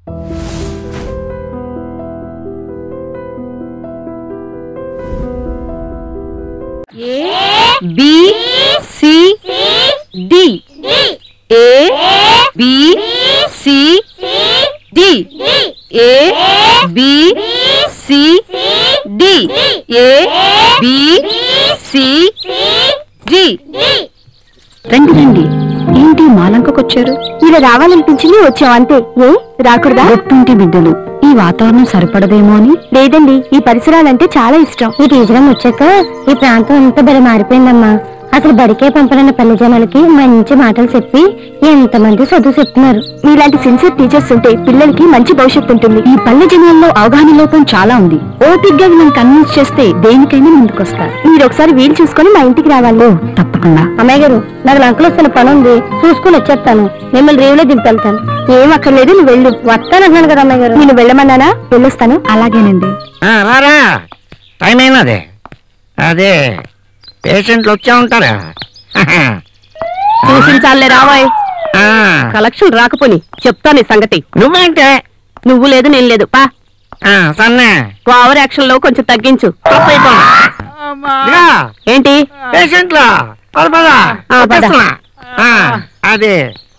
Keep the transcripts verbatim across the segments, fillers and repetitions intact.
B C D A B C D A B C D A B C D రండి రండి ఏంటి మాలంకొచ్చారు? ఇలా రావాలనిపించింది వచ్చాం అంతే. ఏ రాకూడదా? ఒట్టుంటి బిడ్డలు ఈ వాతావరణం సరిపడదేమో అని. లేదండి, ఈ పరిసరాలంటే చాలా ఇష్టం. ఈ టీచరం వచ్చాక ఈ ప్రాంతం ఎంత బలి మారిపోయిందమ్మా. అసలు బడికే పంపనన్న పల్లె జనాలకి మంచి మాటలు చెప్పి ఎంతమంది చదువు చెప్తున్నారు. మీలాంటి సిన్సియర్ టీచర్స్ ఉంటే పిల్లలకి మంచి భవిష్యత్తు ఉంటుంది. ఈ పల్లె జనాల్లో అవగాహన లోపం చాలా ఉంది. ఓపిగ్గా మనం కన్విన్స్ చేస్తే దేనికైనా ముందుకొస్తారు. మీరు ఒకసారి వీలు చూసుకొని మా ఇంటికి రావాలి. తప్పకుండా. అమ్మాయి గారు, నాకు లంకలు వస్తున్న పని ఉంది, చూసుకుని వచ్చేస్తాను. మిమ్మల్ని రేవులో దింపెళ్తాను. ఏం అక్కర్లేదు, నువ్వు వెళ్ళు. వస్తానంటున్నాను కదా అమ్మాయి గారు. నేను వెళ్ళమన్నానా? వెళ్ళొస్తాను. అలాగేనండి. టైం అయినదే. అదే పేషెంట్లు వచ్చా ఉంటారా? చూసించాలే రావాయ్. కలెక్షన్ రాకపోని చెప్తాను సంగతి. నువ్వేంటే? నువ్వు లేదు నేను లేదు. పా సన్నే ఓవర్ యాక్షన్ లో కొంచెం తగ్గించు. ఏంటి పేషెంట్లా? అదే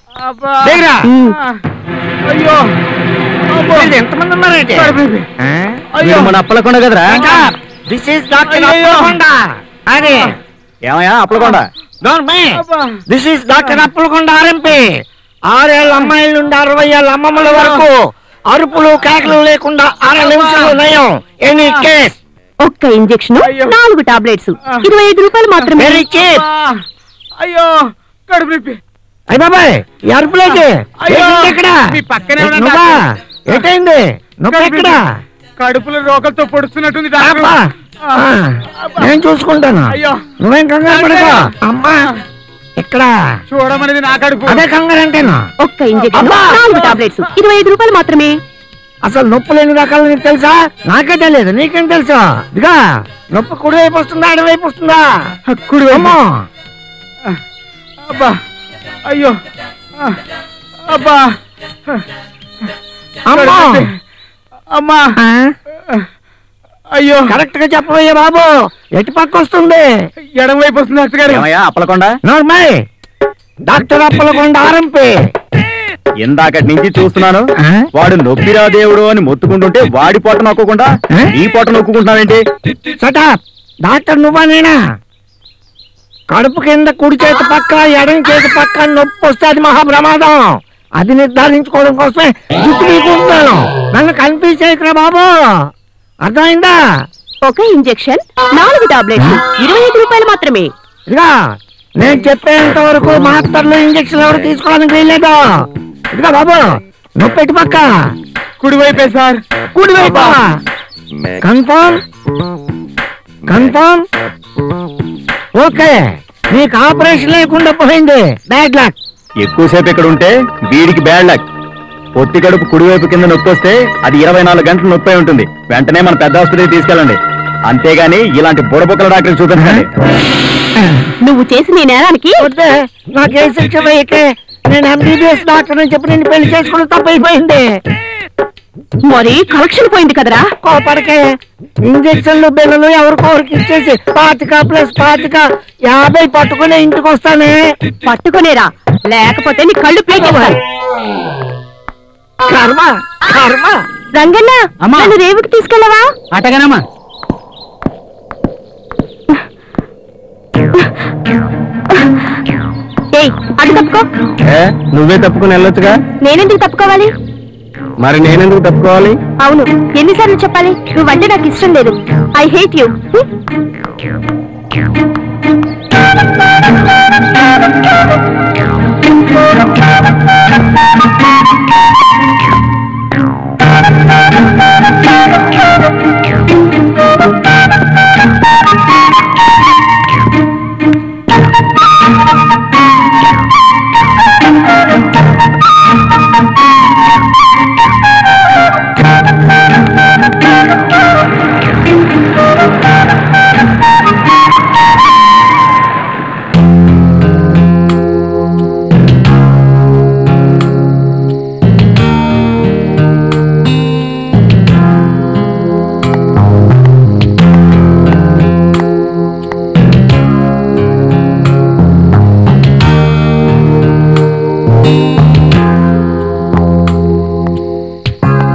ఎంతమంది ఉన్నారంటే? మన అప్పలకొండ కదరా? This is doctor Appalakonda. అదే ఏమయ్యా Appalakonda? This is doctor Appalakonda RMP. ఆరేళ్ళ అమ్మాయిల నుండి అరవై ఏళ్ళ అమ్మమ్మల వరకు అరుపులు కేకలు లేకుండా ఆరు నిమిషాలు నయం. Any case. ఒక్క ఇంజెక్షన్, నాలుగు టాబ్లెట్స్, ఇరవై ఐదు రూపాయలు మాత్రమే. Very cheap. అయ్యో కడుపు నొప్పి. అయ్య బాబాయ్, ఈ అరుపులేకి ఎక్కడ? ఏంటైంది? నొప్పి ఎక్కడ? కడుపులో రోగంతో పొడుస్తున్నట్టుంది. నేను చూసుకుంటాను, నువ్వేం కంగారు పడకు. అమ్మా ఎక్కడ చూడమనేది నా కడుపు. అదే కంగారు అంటేనా? ఒక్క ఇంజెక్షన్, నాలుగు టాబ్లెట్స్, ఇరవై ఐదు రూపాయలు మాత్రమే. అసలు నొప్పులు ఎన్ని రకాలు నీకు తెలుసా? నాకే తెలియదు, నీకేం తెలుసా? ఇదిగా నొప్పి కుడి వైపు వస్తుందా అడి వైపు వస్తుందా? కుడి వైపు. అబ్బా అయ్యో అబ్బా అమ్మా అయ్యో. కరెక్ట్ గా చెప్పబోయే బాబు, ఎటు పక్క వస్తుంది? ఎడం వైపు వస్తుంది డాక్టర్ గారు. Appalakonda doctor Appalakonda RMP. ఇందాకటి నుంచి చూస్తున్నాను, వాడు నొప్పిరా దేవుడు అని మొత్తుకుంటుంటే వాడి పొట్ట నొక్కకుండా ఈ పొట్ట నొక్కుంటున్నావేంటి? సటాప్. డాక్టర్ నువ్వా నేనా? కడుపు కింద కుడి చేతి పక్క ఎడం చేతి పక్క నొప్పి వస్తే అది మహాప్రమాదం. అది నిర్ధారించుకోవడం కోసమే జుట్టు తీసుకుంటున్నాను. నన్ను కన్ఫ్యూజ్ చేయకురా బాబు, అర్థమైందా? ఒక ఇంజెక్షన్, నాలుగు టాబ్లెట్స్, ఇరవై ఐదు రూపాయలు మాత్రమే. ఇదిగా నేను చెప్పేంత వరకు మాత్రలు ఇంజక్షన్ ఎవరు తీసుకోవడానికి వీల్లేదు. ఇదిగా బాబు, నొప్పి ఎటు పక్క? కుడివైపే సార్. కుడివైపా? Confirm confirm okay. నీకు ఆపరేషన్ లేకుండా పోయింది. Bad luck. ఎక్కువసేపు ఇక్కడ ఉంటే వీడికి బ్యాడ్ లక్. పొత్తి కడుపు కుడివైపు కింద నొప్పి వస్తే అది ఇరవై నాలుగు గంటలు నొప్పి ఉంటుంది. వెంటనే మన పెద్ద ఆసుపత్రికి తీసుకెళ్ళండి. అంతేగాని ఇలాంటి బుడబుక్కల డాక్టర్ చూపించండి. నువ్వు చేసిన ఈ నేరానికి నాకే శిక్ష వేయకే. నేను ఎంబీబీఎస్ డాక్టర్ అని చెప్పి నేను పెళ్లి చేసుకుని తప్పైపోయింది. మరి కలెక్షన్ పోయింది కదరా. కోపడికే ఇంజక్షన్లు బిల్లలు ఎవరికొరికి ఇచ్చేసి పాతిక ప్లస్ పాతిక యాభై పట్టుకునే ఇంటికి వస్తానే. పట్టుకునేరా, లేకపోతే నీ కళ్ళు ప్లేట్. కర్మ కర్మ. రంగన్న, నన్ను రేవుకి తీసుకెళ్ళవా? అటగనమ్మా. ఏయ్, అటు తప్పుకో. నువ్వే తప్పుకుని వెళ్ళొచ్చుగా. నేనెందుకు తప్పుకోవాలి? మరి నేనెందుకు తప్పుకోవాలి? అవును, ఎన్నిసార్లు చెప్పాలి? నువ్వంటే నాకు ఇష్టం లేదు. I hate you.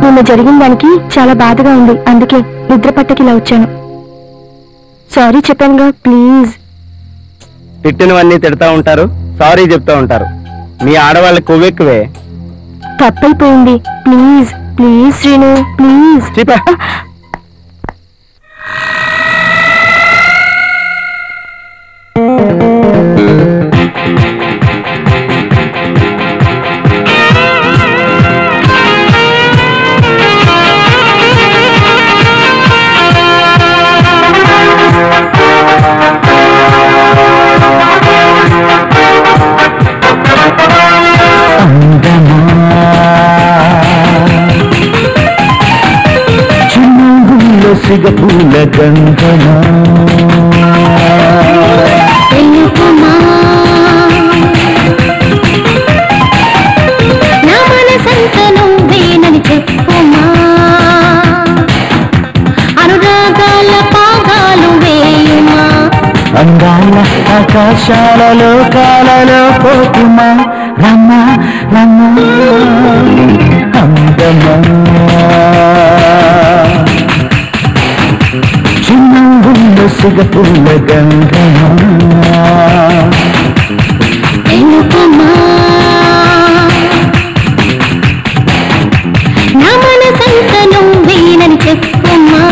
నిన్న జరిగిన దానికి చాలా బాధగా ఉంది, అందుకే నిద్ర పట్టకి ఇలా వచ్చాను. సారీ చెప్పానుగా, ప్లీజ్. తిట్టినవన్నీ తిడతా ఉంటారు, సారీ చెప్తా ఉంటారు. మీ ఆడవాళ్ళ కొవ్వెక్కువే. తప్పైపోయింది, ప్లీజ్ ప్లీజ్ శ్రీను, ప్లీజ్. చీపా పూల గంధమా నా మనసంత నువ్వేనని చెప్పుమా, అనురాగాల పాగాలు వేయుమా, అందాల ఆకాశాలలో కాలలో పోకుమా, రమ్మ రమ్మ అందమా సిగపూల గంధమా తెలుపుమా, నా మనసంత నువ్వేనని చెప్పుమా.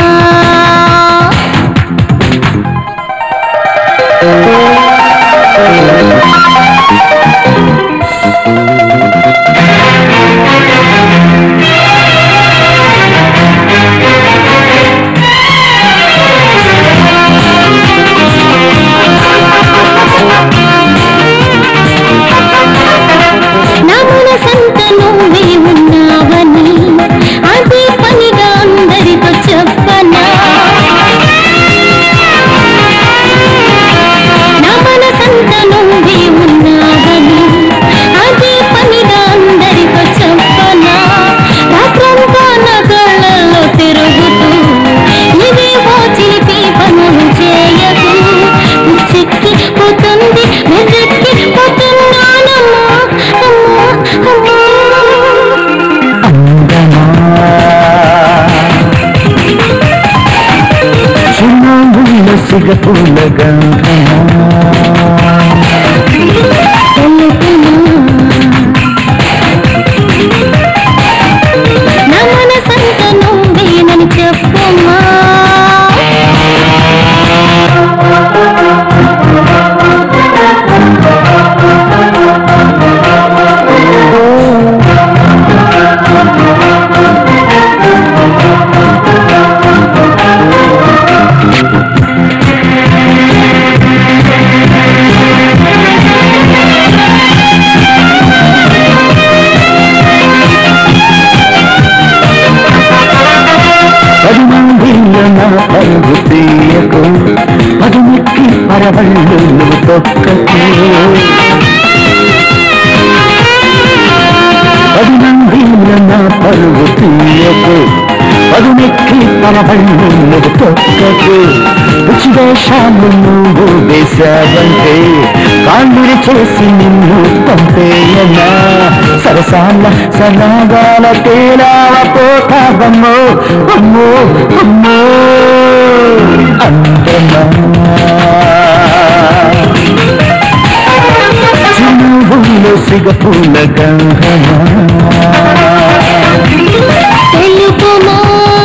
సిగపూల గంధమా నా మనసంత నువ్వేనని చెప్పుమా. పరుగు తీయకు, పదుమెక్కి పరవళ్ళు నువ్వు తొక్కకు, పది మందిలో నా పరుగు తీయకు, పదుమెక్కి పరవళ్ళు నువ్వు తొక్కకు. రుచివేషాలు నువ్వు వేశావంటే కాళ్ళురి చేసి నిన్ను పంపేయనా, సరసాల సనాగాల తేలావ పోతావమ్మో అమ్మో అమ్మో అందమా చినువులో సిగపూల గంధమా తెలుపుమా,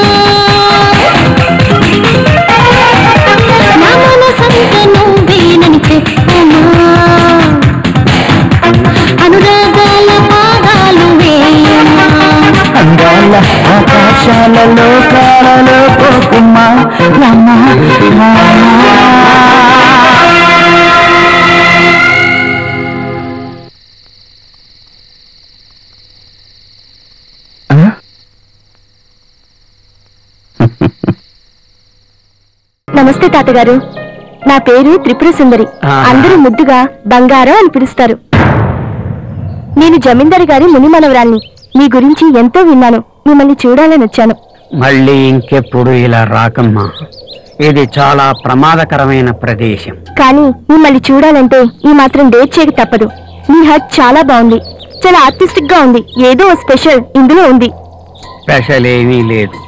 నా మనసంత నువ్వేనని చెప్పుమా, అనురాగాల పాగాలు వేయుమా, అందాల ఆకాశాలలో కాలలో పోకుమా, రమ్మ నమస్తే తాతగారు, నా పేరు త్రిపుర సుందరి, అందరూ ముద్దుగా బంగారం అని పిలుస్తారు. నేను జమీందారు గారి ముని మనవరాల్ని. మీ గురించి ఎంతో విన్నాను, మిమ్మల్ని చూడాలని వచ్చాను. మళ్ళీ ఇంకెప్పుడు ఇలా రాకమ్మా, ఇది చాలా ప్రమాదకరమైన ప్రదేశం. కానీ మిమ్మల్ని చూడాలంటే ఈ మాత్రం డేట్ చేయక తప్పదు. మీ హట్ చాలా బాగుంది, చాలా ఆర్టిస్టిక్ గా ఉంది, ఏదో స్పెషల్ ఇందులో ఉంది. స్పెషల్ ఏమీ లేదు.